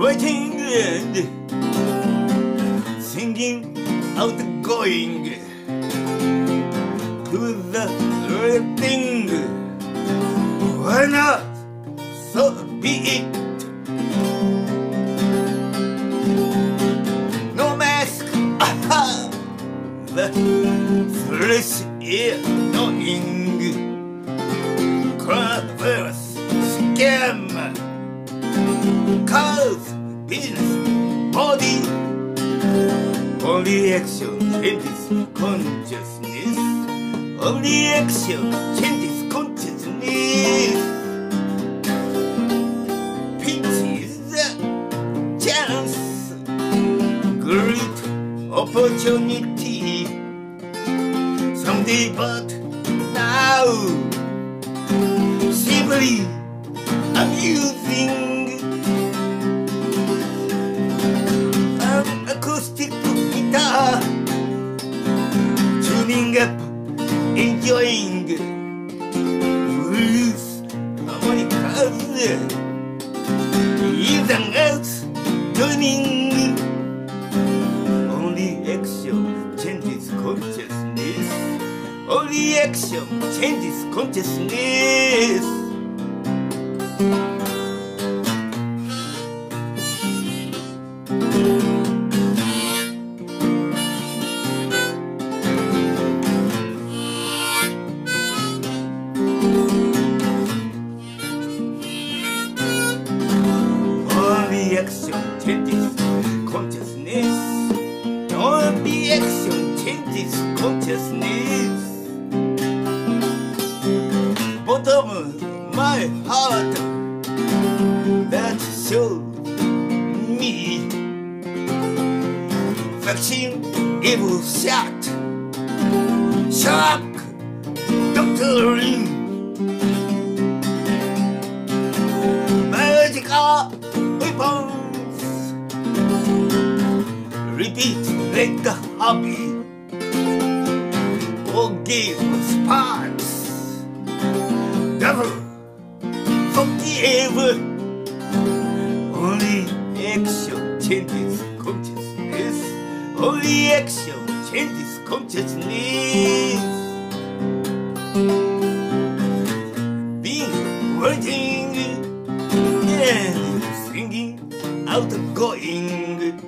waiting and singing, outgoing to the right thing. Why not? So be it. No mask, aha! The fresh air, knowing. Coronavirus scam, cause business, body. Only action changes consciousness. Only action changes consciousness. Pinch is the chance, great opportunity. Someday, but now, simply amusing. An acoustic guitar, tuning up, enjoying blues, harmonicas, even else tuning. Only action changes consciousness. Only action changes consciousness. Only action changes consciousness. Only action changes consciousness. Bottom of my heart, that shows me vaccine gave a shot. Shock, doctoring. Biological weapons. Repeat like a hobby. Forgive sparks. Double forgive. Only action changes consciousness. Only action changes consciousness. Being waiting and singing, outgoing